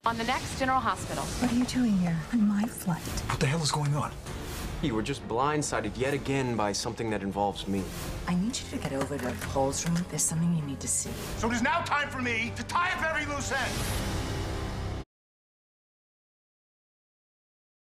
On the next General Hospital. What are you doing here on my flight? What the hell is going on? You were just blindsided yet again by something that involves me. I need you to get over to Paul's room. There's something you need to see. So it is now time for me to tie up every loose end.